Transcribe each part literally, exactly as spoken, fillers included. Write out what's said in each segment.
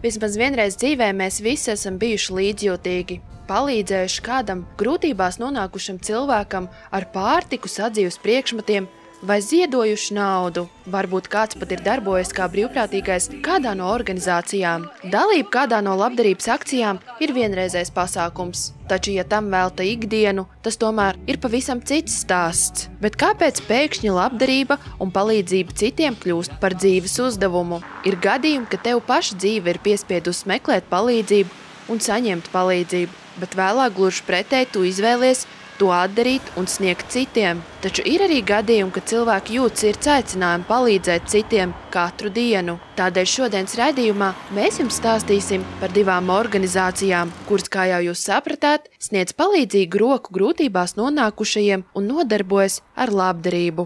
Vismaz vienreiz dzīvē mēs visi esam bijuši līdzjūtīgi, palīdzējuši kādam grūtībās nonākušam cilvēkam ar pārtiku, sadzīves priekšmetiem vai ziedojuši naudu. Varbūt kāds pat ir darbojies kā brīvprātīgais kādā no organizācijām. Dalība kādā no labdarības akcijām ir vienreizējs pasākums, taču, ja tam velta ikdienu, tas tomēr ir pavisam cits stāsts. Bet kāpēc pēkšņi labdarība un palīdzība citiem kļūst par dzīves uzdevumu? Ir gadījumi, ka tev paša dzīve ir piespiedusi meklēt palīdzību un saņemt palīdzību, bet vēlāk gluži pretēji tu izvēlies to atdarīt un sniegt citiem. Taču ir arī gadījumi, ka cilvēki jūt sirds aicinājumu palīdzēt citiem katru dienu. Tādēļ šodienas raidījumā mēs jums stāstīsim par divām organizācijām, kuras, kā jau jūs sapratāt, sniedz palīdzīgu roku grūtībās nonākušajiem un nodarbojas ar labdarību.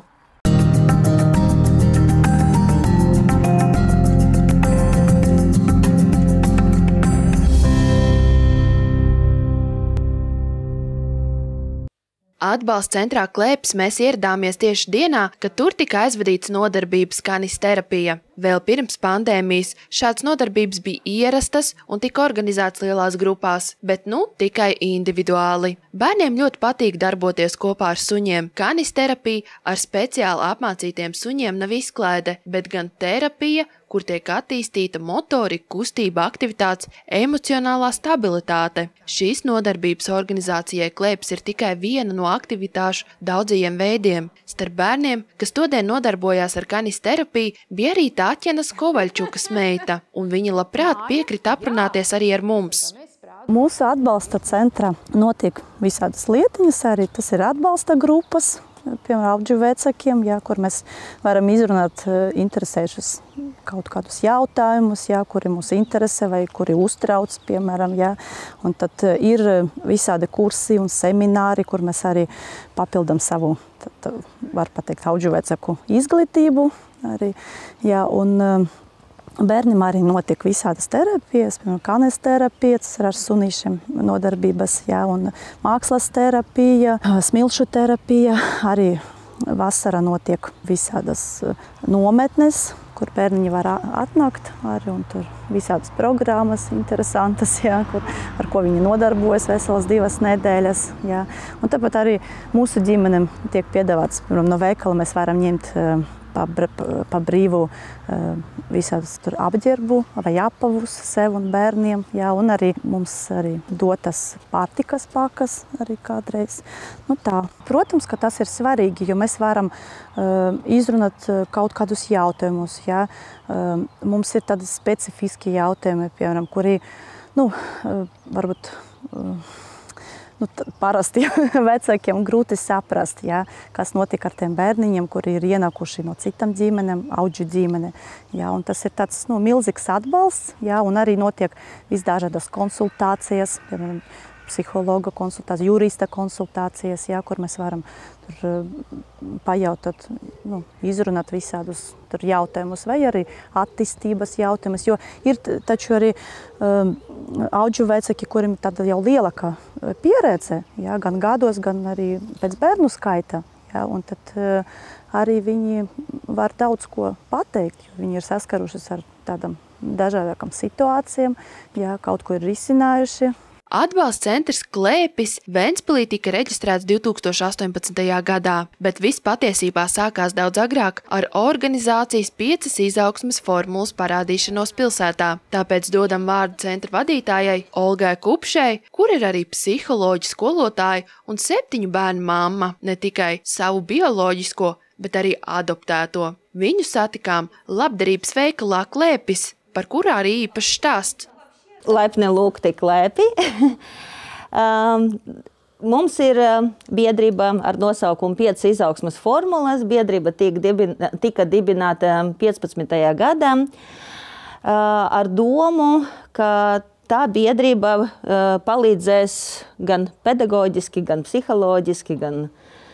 Atbalsta centrā Klēpis mēs ieradāmies tieši dienā, kad tur tika aizvadīts nodarbības kanisterapija. Vēl pirms pandēmijas šāds nodarbības bija ierastas un tika organizēts lielās grupās, bet nu tikai individuāli. Bērniem ļoti patīk darboties kopā ar suņiem. Kanisterapija ar speciāli apmācītiem suņiem nav izklaide, bet gan terapija, kur tiek attīstīta motorika, kustība, aktivitātes, emocionālā stabilitāte. Šīs nodarbības organizācijai Klēpis ir tikai viena no aktivitāšu daudzajiem veidiem. Starp bērniem, kas todien nodarbojās ar kanisterapiju, bija arī Tāķenas Kovaļčukas meita, un viņa labprāt piekrita aprunāties arī ar mums. Mūsu atbalsta centrā notiek visādas lietiņas, arī tas ir atbalsta grupas, piemēram, audžu vecākiem, jā, kur mēs varam izrunāt interesējušus kaut kādus jautājumus, jā, kuri mūs interesē vai kuri uztrauc, piemēram, jā. Un tad ir visādi kursi un semināri, kur mēs arī papildam savu, tad, var pateikt, audžu vecāku izglītību arī, jā, un bērniem arī notiek visādas terapijas, piemēram, kanisterapija, tas ir ar sunīšiem nodarbības, jā, un mākslas terapija, smilšu terapija, arī vasarā notiek visādas nometnes, kur bērniņi var atnākt, arī, un tur visādas programmas interesantas, jā, kur, ar ko viņi nodarbojas veselas divas nedēļas, jā. Un tāpat arī mūsu ģimenem tiek piedāvāts, piemēram, no veikala mēs varam ņemt pa, pa brīvu visādus tur apģērbu vai apavus sev un bērniem, jā, un arī mums arī dotas pārtikas pakas arī kādreiz. Nu tā. Protams, ka tas ir svarīgi, jo mēs varam uh, izrunāt kaut kādus jautājumus, jā. Uh, mums ir tādi specifiski jautājumi, piemēram, kuri, nu, uh, varbūt uh, Nu, parasti vecākiem grūti saprast, jā, kas notiek ar tiem bērniņiem, kuri ir ienākuši no citām ģimenēm, audžu ģimene. Jā, un tas ir tāds nu, milzīgs atbalsts, jā, un arī notiek visdažādas konsultācijas, piemēram, psihologa konsultācijas, jurista konsultācijas, jā, kur mēs varam tur pajautāt, nu, izrunāt visādus tur jautājumus vai arī attīstības jautājumus, jo ir taču arī um, audžu vecāki, kuriem tāda jau lielāka pieredze, jā, gan gados, gan arī pēc bērnu skaita, jā, un tad uh, arī viņi var daudz ko pateikt, jo viņi ir saskarušies ar tādām dažādākām situācijām, jā, kaut ko ir risinājuši. Atbalsta centrs Klēpis Ventspilī tika reģistrēts divi tūkstoši astoņpadsmitajā gadā, bet viss patiesībā sākās daudz agrāk ar organizācijas piecas izaugsmes formulas parādīšanos pilsētā. Tāpēc dodam vārdu centra vadītājai Olgai Kupšai, kur ir arī psiholoģi, skolotāji un septiņu bērnu mamma, ne tikai savu bioloģisko, bet arī adoptēto. Viņu satikām labdarības veikalā Klēpis, par kurā arī īpašs stāsts. Laipni lūgti Klēpi. um, mums ir biedrība ar nosaukumu piecas izaugsmes formulas. Biedrība tika, dibina, tika dibināta piecpadsmitajā gadā uh, ar domu, ka tā biedrība uh, palīdzēs gan pedagoģiski, gan psiholoģiski, gan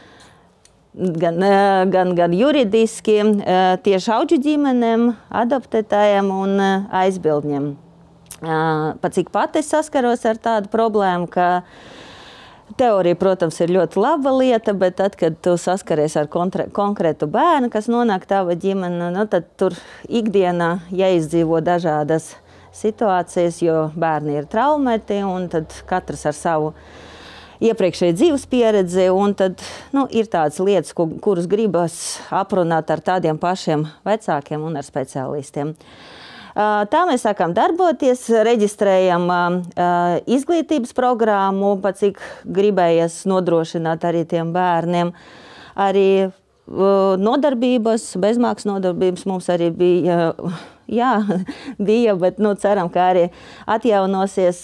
Gan, gan, gan juridiski tieši audžu ģimenēm, adoptētājiem un aizbildņiem. Pat cik pat es saskaros ar tādu problēmu, ka teorija, protams, ir ļoti laba lieta, bet tad, kad tu saskaries ar konkrētu bērnu, kas nonāk tava ģimene, nu, tad tur ikdienā jāizdzīvo dažādas situācijas, jo bērni ir traumēti, un tad katrs ar savu iepriekšēju dzīves pieredzi, un tad nu, ir tādas lietas, ko, kuras gribas aprunāt ar tādiem pašiem vecākiem un ar speciālistiem. Tā mēs sākām darboties, reģistrējam izglītības programmu, pa cik gribējies nodrošināt arī tiem bērniem. Arī nodarbības, bezmaksas nodarbības mums arī bija, jā, bija, bet nu, ceram, ka arī atjaunosies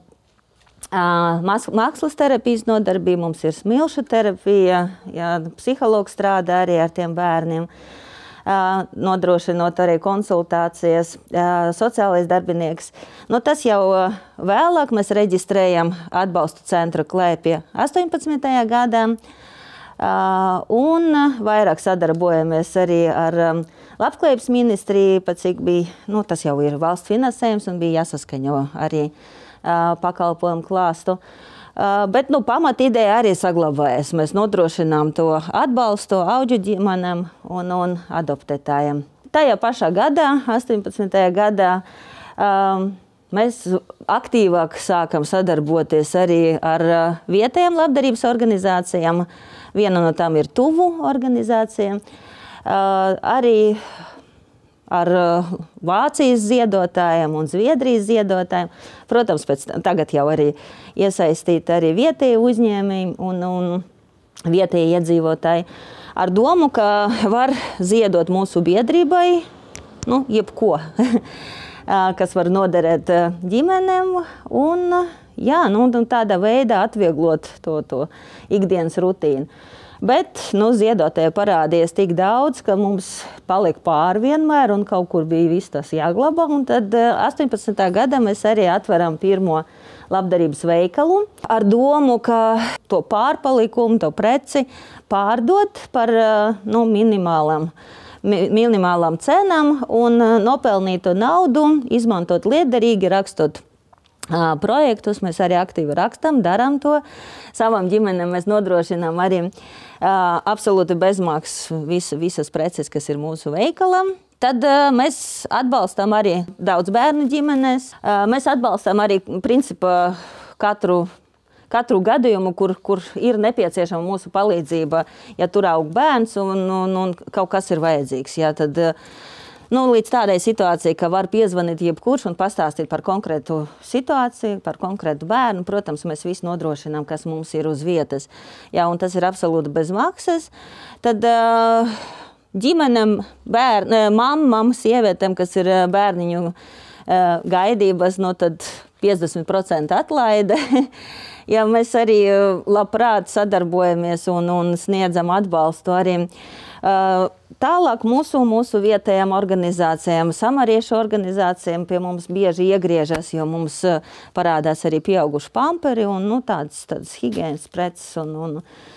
mākslas terapijas nodarbība, mums ir smilšu terapija, jā, psihologs strādā arī ar tiem bērniem. Nodrošinot arī konsultācijas, sociālais darbinieks. Nu, tas jau vēlāk mēs reģistrējam atbalstu centru Klēpja astoņpadsmitajā gadā un vairāk sadarbojamies arī ar Labklājības ministriju, pat cik bija, nu, tas jau ir valsts finansējums un bija jāsaskaņo arī pakalpojumu klāstu. Uh, bet nu, pamat ideja arī saglabājas. Mēs nodrošinām to atbalstu auģu ģimenēm un, un adoptētājiem. Tajā pašā gadā, astoņpadsmitajā gadā, um, mēs aktīvāk sākam sadarboties arī ar uh, vietējām labdarības organizācijām. Viena no tām ir Tuvu organizācija. Uh, arī ar Vācijas ziedotājiem un Zviedrijas ziedotājiem. Protams, pēc tagad jau arī iesaistīti arī vietēji uzņēmēji un, un vietēji iedzīvotāji. Ar domu, ka var ziedot mūsu biedrībai, nu, jebko, kas var noderēt ģimenēm un, jā, nu, tādā veidā atvieglot to, to ikdienas rutīnu. Bet nu, ziedotāji parādījās tik daudz, ka mums palika pāri vienmēr un kaut kur bija viss tas jāglabā. Un tad astoņpadsmitā gadā mēs arī atveram pirmo labdarības veikalu ar domu, ka to pārpalikumu, to preci pārdot par nu, minimālam, minimālām cenām un nopelnīto naudu izmantot lietderīgi, rakstot projektus. Mēs arī aktīvi rakstam, darām to. Savām ģimenēm mēs nodrošinām arī uh, absolūti bezmaksas vis, visas preces, kas ir mūsu veikalam. Tad uh, mēs atbalstam arī daudz bērnu ģimenes. Uh, mēs atbalstam arī principā katru, katru gadījumu, kur, kur ir nepieciešama mūsu palīdzība, ja tur aug bērns un, un, un kaut kas ir vajadzīgs. Jā, tad, uh, Nu, līdz tādai situācijai, ka var piezvanīt jebkurš un pastāstīt par konkrētu situāciju, par konkrētu bērnu. Protams, mēs visi nodrošinām, kas mums ir uz vietas. Jā, un tas ir absolūti bez maksas. Tad uh, ģimenēm, bērn, mammām, sievietēm, kas ir bērniņu uh, gaidības, no tad piecdesmit procenti atlaide. Jā, mēs arī labprāt sadarbojamies un, un sniedzam atbalstu arī. Uh, Tālāk mūsu, mūsu vietējām organizācijām, samariešu organizācijām pie mums bieži iegriežas, jo mums parādās arī pieauguši pamperi un nu, tādas, tādas higienas preces un, un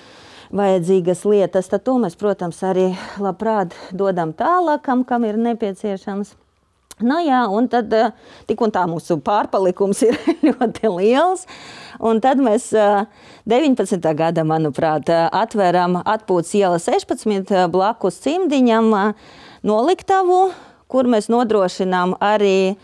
vajadzīgas lietas. Tad to mēs, protams, arī labprāt dodam tālākam, kam ir nepieciešams. Nu jā, un tad tik un tā mūsu pārpalikums ir ļoti liels. Un tad mēs deviņpadsmitā gada, manuprāt, atveram Atpūtas iela sešpadsmit blakus Cimdiņam noliktavu, kur mēs nodrošinām arī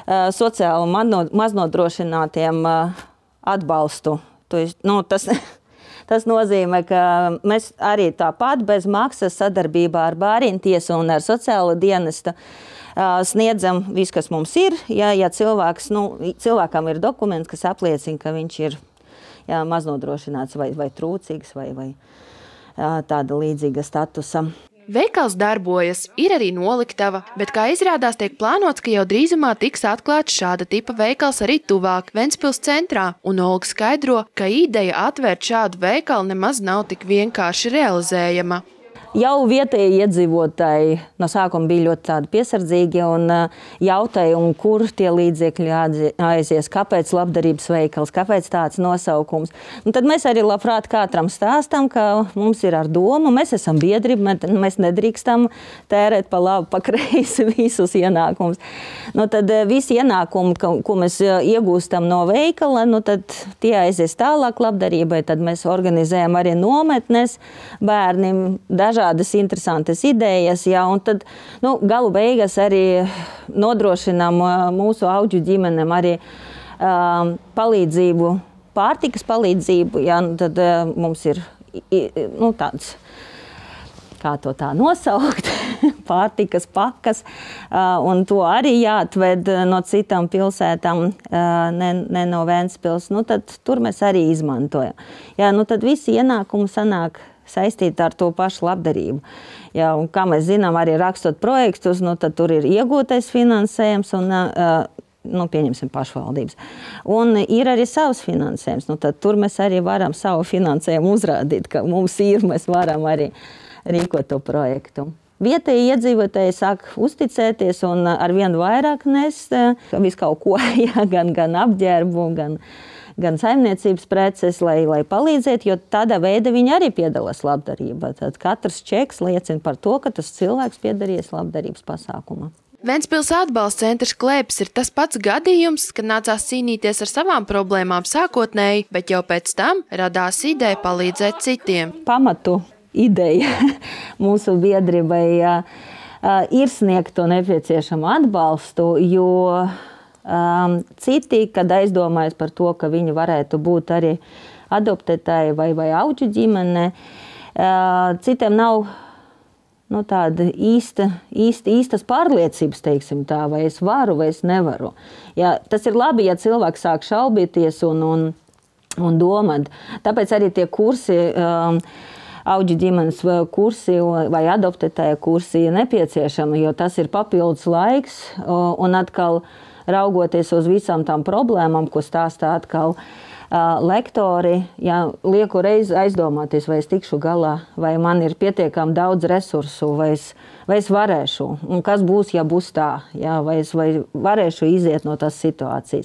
sociāli maznodrošinātiem atbalstu. Nu, tas, tas nozīmē, ka mēs arī tāpat bez maksas sadarbībā ar Bāriņu tiesu un ar sociālo dienestu sniedzam visu, kas mums ir. Ja, ja cilvēks, nu, cilvēkam ir dokuments, kas apliecina, ka viņš ir jā, maznodrošināts vai, vai trūcīgs vai, vai jā, tāda līdzīga statusa. Veikals darbojas, ir arī noliktava, bet, kā izrādās, tiek plānots, ka jau drīzumā tiks atklāts šāda tipa veikals arī tuvāk Ventspils centrā, un Olga skaidro, ka ideja atvērt šādu veikalu nemaz nav tik vienkārši realizējama. Jau vietēji iedzīvotāji no sākuma bija ļoti tādi piesardzīgi un jautāja, un kur tie līdzekļi aizies, kāpēc labdarības veikals, kāpēc tāds nosaukums. Un tad mēs arī labprāt katram stāstam, ka mums ir ar domu, mēs esam biedrība, mēs nedrīkstam tērēt pa labu, pa kreisi visus ienākumus. Nu, tad visi ienākumi, ko mēs iegūstam no veikala, nu, tad tie aizies tālāk labdarībai, tad mēs organizējam arī nometnes bērniem dažādi dažādas interesantas idejas, jā, un tad, nu, galu beigas arī nodrošinām mūsu audžu ģimenem arī um, palīdzību, pārtikas palīdzību, jā, nu, tad uh, mums ir, nu, tāds, kā to tā nosaukt, pārtikas pakas, un to arī jāatved no citām pilsētām, ne, ne no Ventspils. Nu, tad tur mēs arī izmantojam. Jā, nu, tad visi ienākumi sanāk saistīti ar to pašu labdarību. Jā, un kā mēs zinām, arī rakstot projektus, nu, tad tur ir iegūtais finansējums un nu, pieņemsim pašvaldības. Un ir arī savs finansējums. Nu, tad tur mēs arī varam savu finansējumu uzrādīt, ka mums ir, mēs varam arī rīkot to projektu. Vietēji iedzīvotāji sāk uzticēties un arvien vairāk nes visu kaut ko, jā, gan, gan apģērbu, gan, gan saimniecības preces, lai, lai palīdzētu, jo tādā veidā viņi arī piedalās labdarībā. Tad katrs čeks liecina par to, ka tas cilvēks piedarījies labdarības pasākumā. Ventspils atbalsta centrs Klēpis ir tas pats gadījums, kad nācās cīnīties ar savām problēmām sākotnēji, bet jau pēc tam radās ideja palīdzēt citiem. Pamatu ideja mūsu biedrībai ir sniegt to nepieciešamu atbalstu, jo um, citi, kad aizdomājas par to, ka viņi varētu būt arī adoptētāji vai, vai audžu ģimene, uh, citiem nav nu, tāda īsta, īsta, īstas pārliecības, teiksim tā, vai es varu, vai es nevaru. Jā, tas ir labi, ja cilvēks sāk šaubīties un, un, un domāt. Tāpēc arī tie kursi, um, audžu ģimenes kursi vai adoptētāja kursi ir nepieciešami, jo tas ir papildus laiks un atkal raugoties uz visām tām problēmām, ko stāstā atkal lektori, jā, lieku reiz aizdomāties, vai es tikšu galā, vai man ir pietiekami daudz resursu, vai es, vai es varēšu, un kas būs, ja būs tā, jā, vai es vai varēšu iziet no tās situācijas.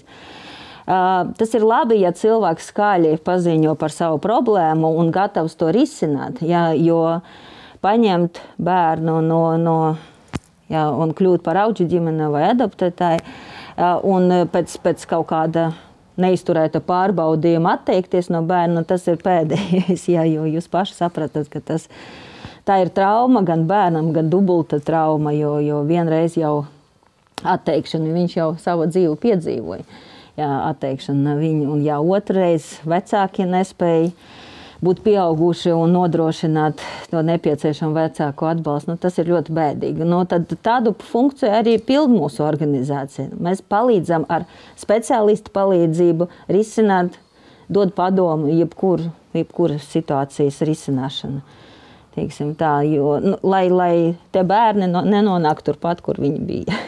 Uh, tas ir labi, ja cilvēks skaļi paziņo par savu problēmu un gatavs to risināt, jā, jo paņemt bērnu no, no, jā, un kļūt par audžu ģimeni vai adoptētāju uh, un pēc, pēc kaut kāda neizturēta pārbaudījuma atteikties no bērna, tas ir pēdējais, jā, jo jūs paši sapratat, ka tas, tā ir trauma gan bērnam, gan dubulta trauma, jo, jo vienreiz jau atteikšana, viņš jau savu dzīvi piedzīvoja. Jā, atteikšana viņu, un jā, otrreiz vecāki nespēja būt pieauguši un nodrošināt to nepieciešamu vecāku atbalstu. Nu, tas ir ļoti bēdīgi. Nu, tad tādu funkciju arī pild mūsu organizācija. Mēs palīdzam ar speciālistu palīdzību risināt, dod padomu jebkur, jebkuras situācijas risināšana. Teiksim tā, jo, nu, lai, lai tie bērni nenonāk turpat, kur viņi bija.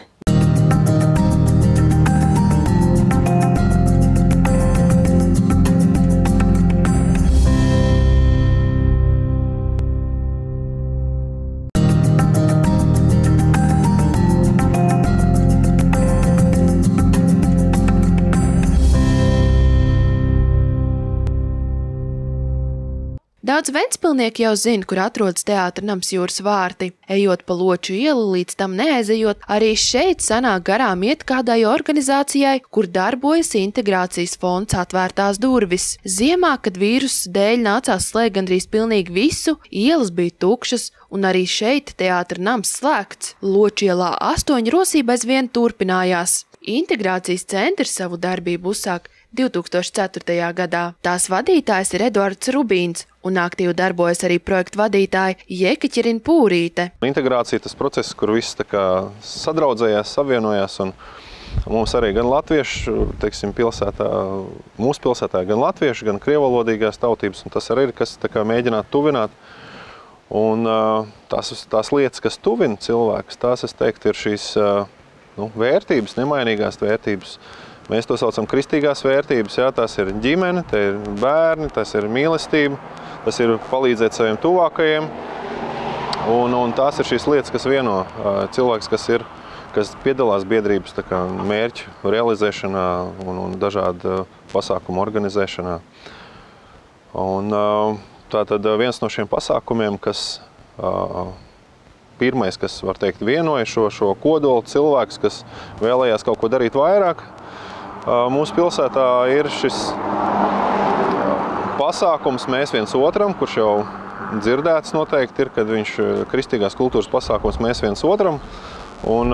Daudz ventspilnieki jau zina, kur atrodas Teātra nams Jūras vārti. Ejot pa Loču ielu, līdz tam neaizejot, arī šeit sanāk garām iet kādai organizācijai, kur darbojas integrācijas fonds Atvērtās durvis. Ziemā, kad vīrusu dēļ nācās slēgt gandrīz pilnīgi visu, ielas bija tukšas, un arī šeit Teātra nams slēgts. Loču ielā astoņi rosība aizvien turpinājās. Integrācijas centrs savu darbību uzsāk divi tūkstoši ceturtajā gadā. Tās vadītājs ir Eduards Rubīns, un aktīvi darbojas arī projektu vadītāja Jekaķerina Pūrīte. Integrācija tas process, kur viss tā kā sadraudzējās, savienojās, un mums arī gan latviešu, teiksim, pilsētā, mūsu pilsētā gan latviešu, gan krievalodīgās tautības, un tas arī ir, kas tā kā mēģināt tuvināt. Un tās, tās lietas, kas tuvina cilvēkus, tās, es teiktu, ir šīs nu, vērtības, nemainīgās vērtības. Mēs to saucam kristīgās vērtības, jā, tās ir ģimene, tie ir bērni, tas ir mīlestība, tas ir palīdzēt saviem tuvākajiem. Un, un tās ir šīs lietas, kas vieno cilvēks, kas, ir, kas piedalās biedrības tā kā, mērķu realizēšanā un, un dažādu pasākumu organizēšanā. Un, tātad viens no šiem pasākumiem, kas pirmais, kas var teikt vienoja šo, šo kodolu cilvēks, kas vēlējās kaut ko darīt vairāk, mūsu pilsētā ir šis pasākums Mēs viens otram, kurš jau dzirdēts noteikti ir, kad viņš kristīgās kultūras pasākums mēs viens otram. Un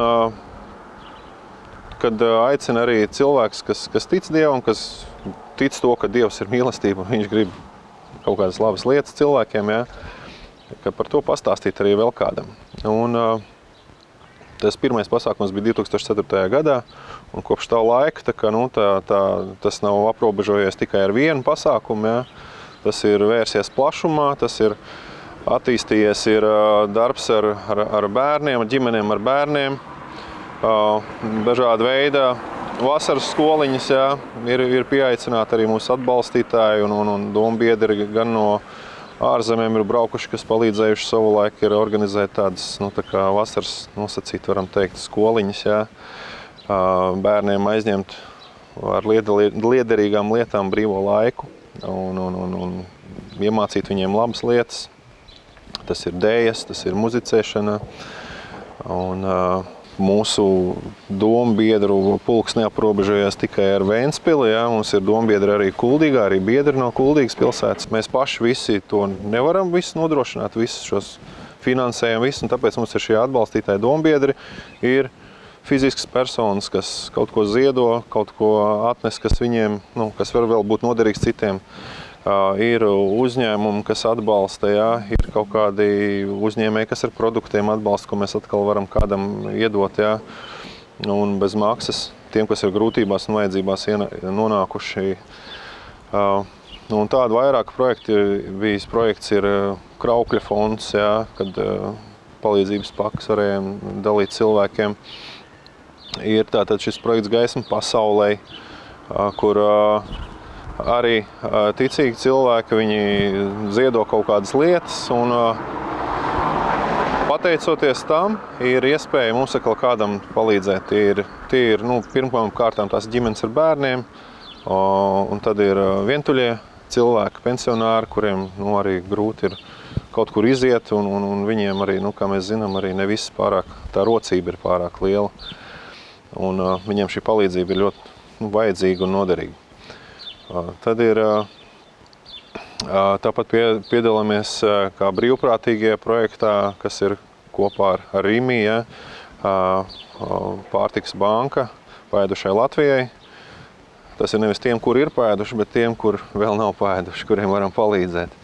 kad aicina arī cilvēks, kas, kas tic Dievam, kas tic to, ka Dievs ir mīlestība un viņš grib kaut kādas labas lietas cilvēkiem, ja, ka par to pastāstīt arī vēl kādam. Un tas pirmais pasākums bija divi tūkstoši ceturtajā gadā, un kopš tā laika tā, ka, nu, tā, tā, tas nav aprobežojies tikai ar vienu pasākumu. Ja. Tas ir vērsies plašumā, tas ir attīstījies ir darbs ar, ar, ar bērniem, ar ģimenēm ar bērniem, dažāda veida vasaras skoliņas, ja, ir, ir pieaicināti arī mūsu atbalstītāji un, un, un dombiedri gan no ārzemēm ir braukuši, kas palīdzējuši savu laiku, ir organizēt tādas, nu, tā kā vasaras nosacīt, varam teikt, skoliņas, ja, bērniem aizņemt ar liederīgām lietām brīvo laiku. Un, un, un, un iemācīt viņiem labas lietas. Tas ir dējas, tas ir muzicēšana. Un, uh, mūsu dombiedru pulks neaprobežojas tikai ar Ventspili. Ja? Mums ir dombiedri arī Kuldīgā, arī biedri no Kuldīgas pilsētas. Mēs paši visi to nevaram visu nodrošināt, visus šos finansējumu, visu, un tāpēc mums ir šie atbalstītāji dombiedri. Ir fiziskas personas, kas kaut ko ziedo, kaut ko atnes, kas viņiem, nu, kas var vēl būt noderīgs citiem. Uh, ir uzņēmumi, kas atbalsta, jā, ir kaut kādi uzņēmēji, kas ar produktiem atbalsta, ko mēs atkal varam kādam iedot, jā. Un bez maksas tiem, kas ir grūtībās un vajadzībās nonākuši. Uh, un tādu vairāk projekti bijis projekts ir Kraukļa fonds, jā, kad uh, palīdzības pakas varējām dalīt cilvēkiem. Ir tātad šis projekts Gaisma pasaulē, kur arī ticīgi cilvēki, viņi ziedo kaut kādas lietas, un pateicoties tam, ir iespēja mums atkal kādam palīdzēt. Tie ir, tie ir nu, pirmām kārtām tās ģimenes ar bērniem, un tad ir vientuļie cilvēki, pensionāri, kuriem nu, arī grūti ir kaut kur iziet, un, un, un viņiem arī, nu, kā mēs zinām, arī ne viss pārāk, tā rocība ir pārāk liela. Un uh, viņiem šī palīdzība ir ļoti nu, vajadzīga un noderīga. Uh, tad ir, uh, uh, tāpat pie, piedalāmies uh, kā brīvprātīgie projektā, kas ir kopā ar, ar Rimi, ja, uh, uh, pārtikas banka pēdušai Latvijai. Tas ir nevis tiem, kur ir pēduši, bet tiem, kur vēl nav pēduši, kuriem varam palīdzēt.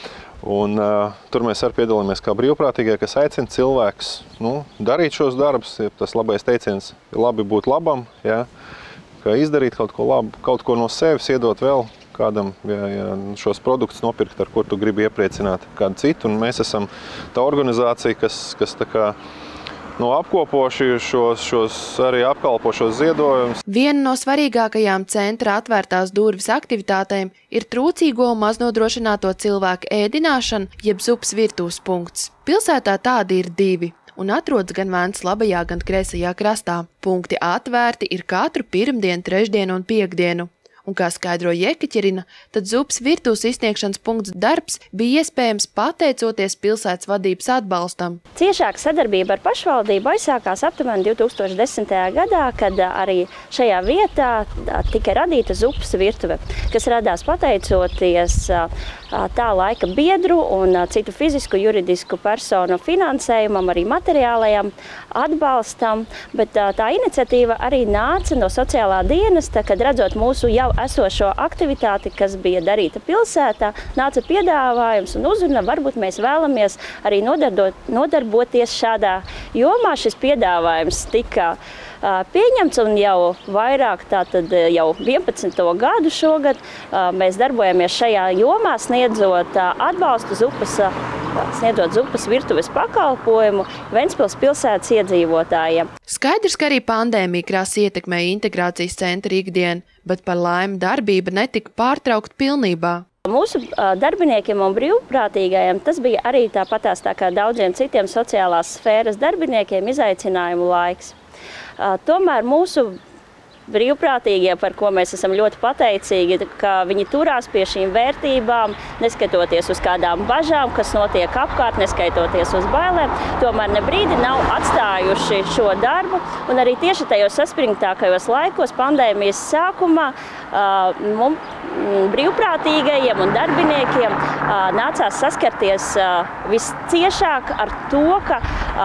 Un, uh, tur mēs arī piedalāmies kā brīvprātīgie, kas aicina cilvēkus nu, darīt šos darbus. Tas labais teiciens ir labi būt labam, ja, ka izdarīt kaut ko labu, kaut ko no sevis iedot vēl kādam, ja, ja šos produktus nopirkt, ar ko tu gribi iepriecināt kādu citu. Un mēs esam tā organizācija, kas, kas tā kā nu, apkopo šos, šos arī apkalpo šos ziedojumus. Viena no svarīgākajām centra atvērtās durvis aktivitātēm ir trūcīgo un maznodrošināto cilvēku ēdināšana, jeb zupas virtuves punkts. Pilsētā tādi ir divi un atrodas gan Vēncas labajā, gan kreisajā krastā. Punkti atvērti ir katru pirmdienu, trešdienu un piekdienu. Un kā skaidro Jekaķerina, tad zupas virtuves izsniegšanas punkts darbs bija iespējams pateicoties pilsētas vadības atbalstam. Ciešāka sadarbība ar pašvaldību aizsākās aptuveni divi tūkstoši desmitajā gadā, kad arī šajā vietā tika radīta zupas virtuve, kas radās pateicoties tā laika biedru un citu fizisku, juridisku personu finansējumam, arī materiālajam atbalstam, bet tā iniciatīva arī nāca no sociālā dienesta, kad redzot mūsu jau esošo aktivitāti, kas bija darīta pilsētā, nāca piedāvājums un uzruna, varbūt mēs vēlamies arī nodarbot, nodarboties šādā jomā. Šis piedāvājums tika uh, pieņemts un jau vairāk, tātad jau vienpadsmito gadu šogad, uh, mēs darbojamies šajā jomā, sniedzot uh, atbalstu zupas, uh, sniedzot zupas virtuves pakalpojumu Ventspils pilsētas iedzīvotājiem. Skaidrs, ka arī pandēmija krasi ietekmēja integrācijas centra ikdienu, bet par laimi darbība netika pārtraukta pilnībā. Mūsu darbiniekiem un brīvprātīgajiem tas bija arī tāpatās tā kā daudziem citiem sociālās sfēras darbiniekiem izaicinājumu laiks. Tomēr mūsu brīvprātīgie, par ko mēs esam ļoti pateicīgi, ka viņi turās pie šīm vērtībām, neskatoties uz kādām bažām, kas notiek apkārt, neskatoties uz bailēm, tomēr ne brīdi nav atstājuši šo darbu. Un arī tieši tajos saspringtākajos laikos, pandēmijas sākumā, mums brīvprātīgajiem un darbiniekiem nācās saskarties visciešāk ar to, ka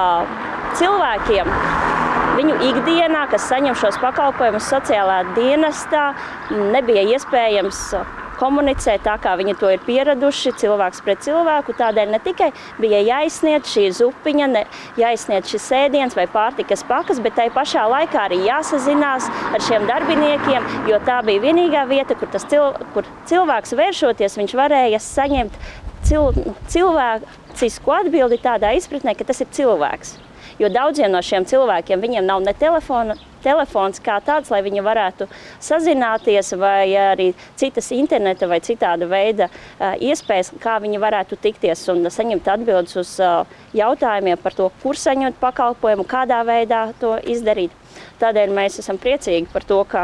cilvēkiem viņu ikdienā, kas saņem šos pakalpojumus sociālā dienestā, nebija iespējams komunicēt tā, kā viņi to ir pieraduši, cilvēks pret cilvēku. Tādēļ ne tikai bija jāizsniedz šī zupiņa, ne, jāizsniedz šis ēdiens vai pārtikas pakas, bet tai pašā laikā arī jāsazinās ar šiem darbiniekiem, jo tā bija vienīgā vieta, kur, tas cil, kur cilvēks vēršoties, viņš varēja saņemt cil, cilvēcisku atbildi tādā izpratnē, ka tas ir cilvēks. Jo daudziem no šiem cilvēkiem viņiem nav ne telefona, telefons kā tāds, lai viņi varētu sazināties, vai arī citas interneta vai citāda veida uh, iespējas, kā viņi varētu tikties un saņemt atbildes uz uh, jautājumiem par to, kur saņemt pakalpojumu, kādā veidā to izdarīt. Tādēļ mēs esam priecīgi par to, ka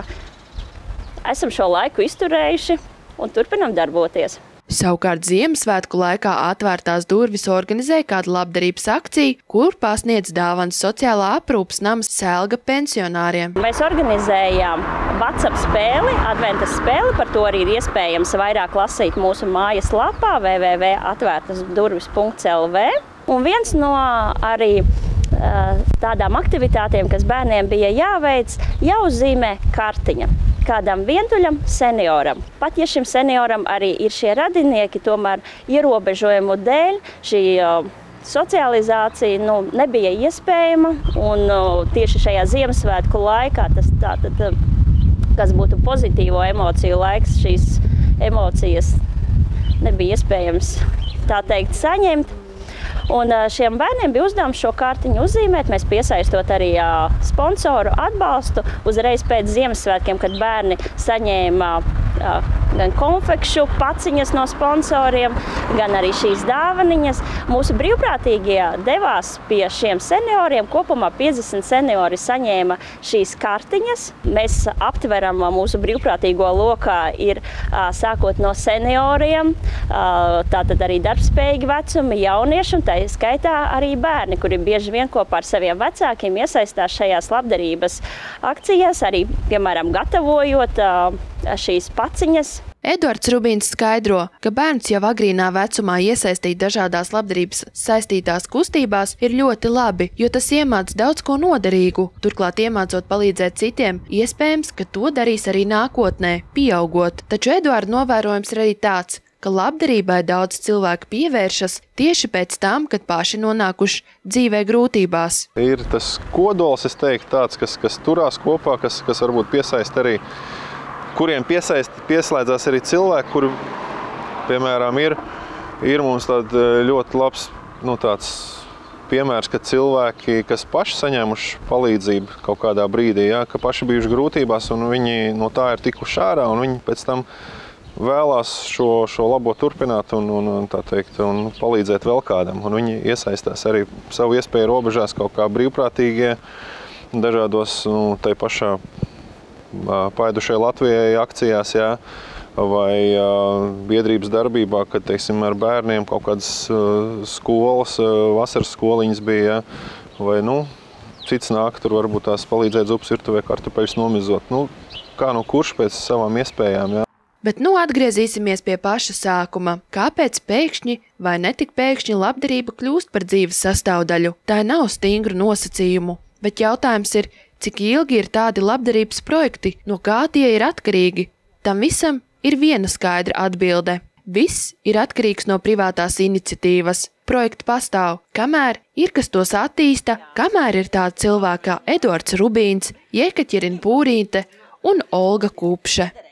esam šo laiku izturējuši un turpinam darboties. Savukārt Ziemassvētku laikā atvērtās durvis organizē kādu labdarības akciju, kur pasniedz dāvanas sociālā aprūpes nams Selga pensionāriem. Mēs organizējām WhatsApp spēli, adventas spēli, par to arī ir iespējams vairāk lasīt mūsu mājas lapā w w w punkt atvērtas durvis punkt l v. Un viens no arī tādām aktivitātēm, kas bērniem bija jāveic, jāuzzīmē kartiņa kādam vientuļam senioram. Pat ja šim senioram arī ir šie radinieki, tomēr ierobežojumu dēļ šī uh, socializācija nu, nebija iespējama, un uh, tieši šajā Ziemassvētku laikā, tas tātad, kas būtu pozitīvo emociju laiks, šīs emocijas nebija iespējams, tā teikt, saņemt. Un šiem bērniem bija uzdevums šo kartiņu uzzīmēt, mēs piesaistot arī sponsoru atbalstu uzreiz pēc Ziemassvētkiem, kad bērni saņēma gan konfekšu paciņas no sponsoriem, gan arī šīs dāvaniņas. Mūsu brīvprātīgie devās pie šiem senioriem, kopumā piecdesmit seniori saņēma šīs kartiņas. Mēs aptveram mūsu brīvprātīgo lokā ir sākot no senioriem, tātad arī darbspējīgi vecumi, jaunieši un tā skaitā arī bērni, kuri bieži vien kopā ar saviem vecākiem iesaistās šajās labdarības akcijās, arī, piemēram, gatavojot šīs paciņas. Eduards Rubīns skaidro, ka bērns jau agrīnā vecumā iesaistīt dažādās labdarības saistītās kustībās ir ļoti labi, jo tas iemāc daudz ko noderīgu. Turklāt iemācot palīdzēt citiem, iespējams, ka to darīs arī nākotnē, pieaugot. Taču Eduarda novērojums ir arī tāds, ka labdarībai daudz cilvēku pievēršas tieši pēc tam, kad paši nonākuši dzīvē grūtībās. Ir tas kodols, es teiktu, tāds, kas, kas turās kopā, kas, kas varbūt piesaist arī, kuriem piesaist, pieslēdzās arī cilvēki, kuri, piemēram, ir, ir mums tād ļoti labs, nu, tāds piemērs, ka cilvēki, kas paši saņēmuši palīdzību kaut kādā brīdī, ja, ka paši bijuši grūtībās un viņi no tā ir tikuši ārā un viņi pēc tam vēlās šo, šo labo turpināt un, un, tā teikt, un palīdzēt vēl kādam. Un viņi iesaistās arī savu iespēju robežās kaut kā brīvprātīgie dažādos, nu, tai pašā Paēdušai Latvijai akcijās, jā, vai uh, biedrības darbībā, kad, teiksim, ar bērniem kaut kādas uh, skolas, uh, vasaras skoliņas bija, jā, vai, nu, cits nāk, tur varbūt tās palīdzēt zupas virtuvē kartupeļus nomizot. Nu, kā nu kurš pēc savām iespējām, jā. Bet nu atgriezīsimies pie paša sākuma. Kāpēc pēkšņi vai netik pēkšņi labdarība kļūst par dzīves sastāvdaļu? Tā nav stingru nosacījumu, bet jautājums ir, cik ilgi ir tādi labdarības projekti, no kā tie ir atkarīgi? Tam visam ir viena skaidra atbilde. Viss ir atkarīgs no privātās iniciatīvas. Projekti pastāv, kamēr ir, kas tos attīsta, kamēr ir tādi cilvēki kā Eduards Rubīns, Jekaterina Pūrīte un Olga Kupše.